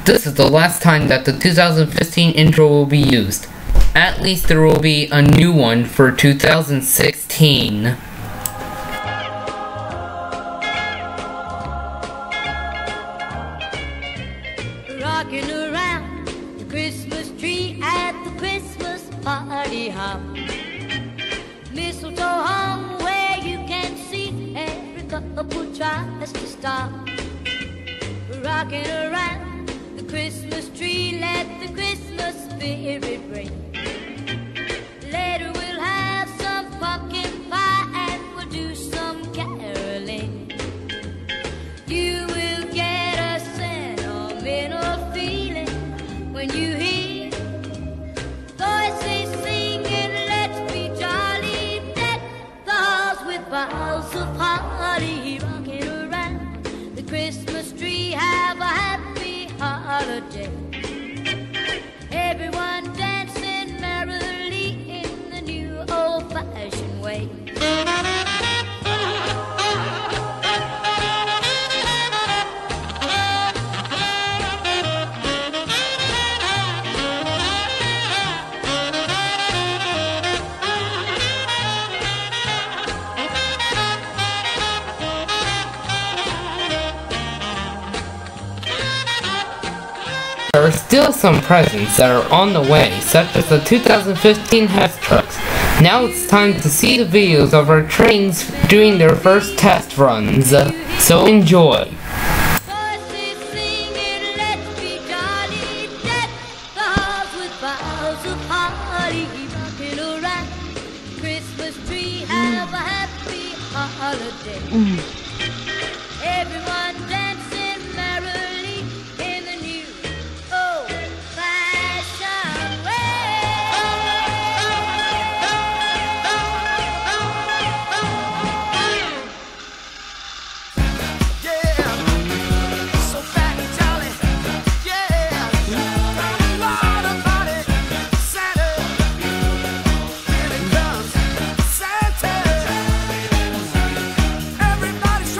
this is the last time that the 2015 intro will be used. At least there will be a new one for 2016. Rocking around the Christmas tree at the Christmas party hop. Mistletoe hung where you can see every couple tries to stop. Rocking around the Christmas tree, let the Christmas spirit ring. Later we'll have some pumpkin pie and we'll do some caroling. You will get a sentimental feeling when you hear voices singing, let's be jolly, deck the halls with boughs of holly. Rocking around the Christmas tree, have a happy holiday. Everyone dancing merrily in the new old-fashioned way. There are still some presents that are on the way, such as the 2015 Hess trucks. Now it's time to see the videos of our trains doing their first test runs, so enjoy! Voices singing, let's be jolly, deck the halls with boughs of holly. Rocking around the Christmas tree, have a happy holiday. Everyone dancing merrily in the new old-fashioned So fat and jolly, yeah. Lord about it, Santa. Here it comes, Santa. Everybody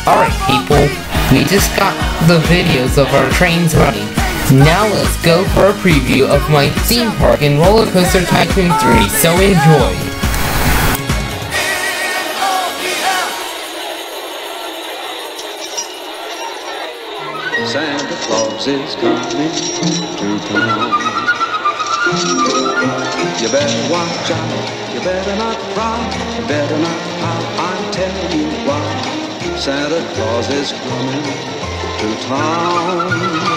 Alright people, we just got the videos of our trains running. Now let's go for a preview of my theme park in Roller Coaster Tycoon 3, so enjoy! Santa Claus is coming to town. You better watch out, you better not cry, you better not pout, I'm telling you why. Santa Claus is coming to town.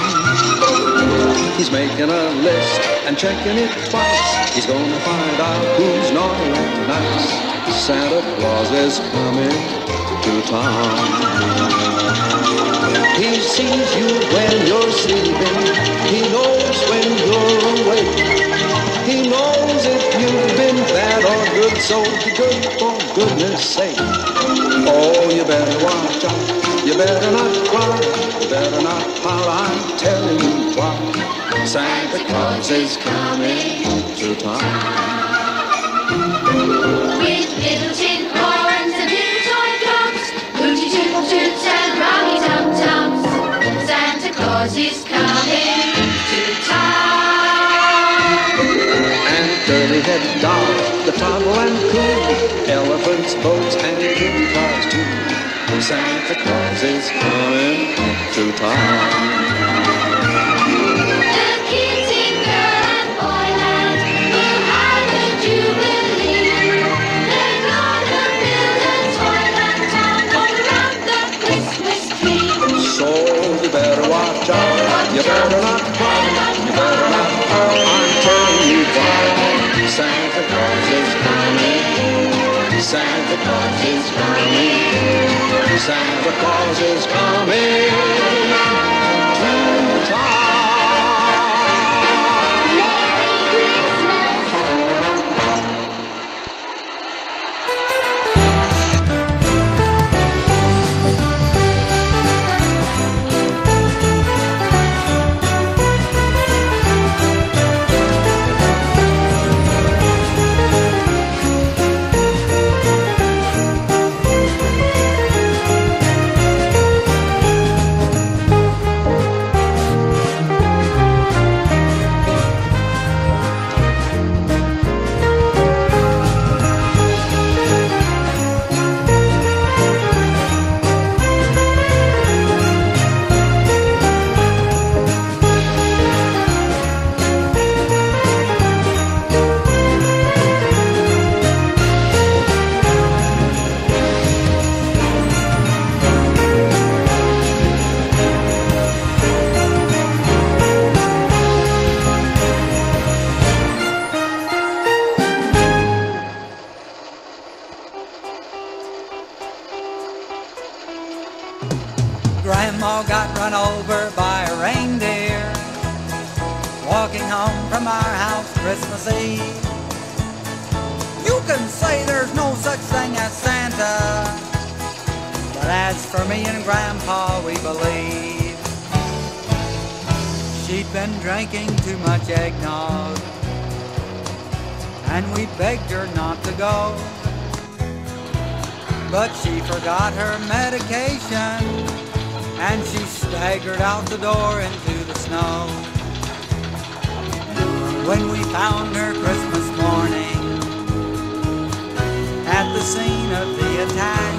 He's making a list and checking it twice. He's gonna find out who's naughty and nice. Santa Claus is coming to town. He sees you when you're sleeping. He knows when you're awake. He knows if you've been bad or good, so be good for goodness sake. Oh, you better watch out, you better not cry, you better not pout, I'm telling you why. Santa Claus is coming to town. With little tin horns and little toy drums, hooty toots and rowdy tum-tums, Santa Claus is coming to town. And curly-headed dolls, the toggle and cool, elephants, boats, and kitty cars too. Santa Claus is coming to town. The kids in girl and boyland will have a jubilee. They're gonna build a toyland town all around the Christmas tree. So you better watch out, you better not cry, you better not pout, I'm telling you why. Santa Claus is coming, Santa Claus is coming, Santa Claus is coming to town. Grandma got run over by a reindeer walking home from our house Christmas Eve. You can say there's no such thing as Santa, but as for me and Grandpa, we believe. She'd been drinking too much eggnog, and we begged her not to go, but she forgot her medication, and she staggered out the door into the snow. When we found her Christmas morning at the scene of the attack,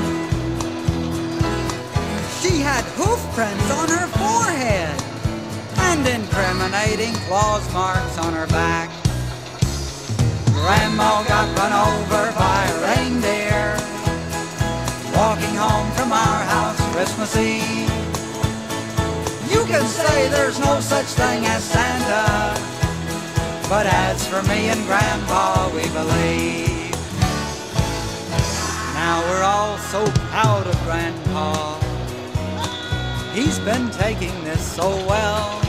she had hoof prints on her forehead and incriminating claws marks on her back. Grandma got run over by a reindeer walking home from our house Christmas Eve. You can say there's no such thing as Santa, but as for me and Grandpa, we believe. Now we're all so proud of Grandpa. He's been taking this so well.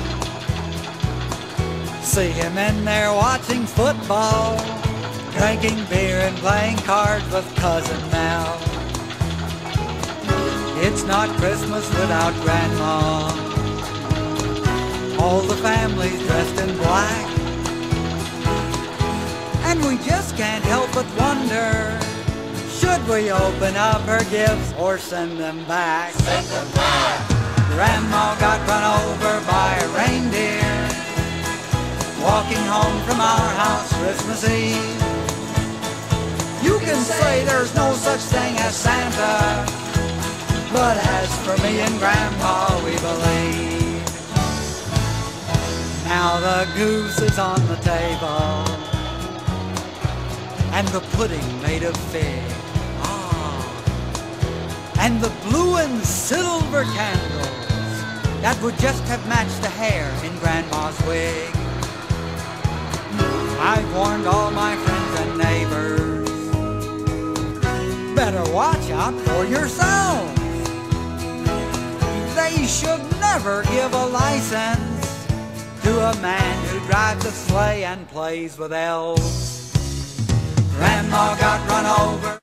See him in there watching football, drinking beer and playing cards with Cousin Mel. It's not Christmas without Grandma. All the family's dressed in black, and we just can't help but wonder, should Should we open up her gifts or send them back? Send them back. Grandma got run over by a reindeer walking home from our house Christmas Eve. You can say there's no such thing as Santa, but as for me and Grandpa, we believe. Now the goose is on the table, and the pudding made of fig. And the blue and silver candles that would just have matched the hair in Grandma's wig. I've warned all my friends and neighbors, better watch out for yourselves. They should never give a license to a man who drives a sleigh and plays with elves. Grandma got run over.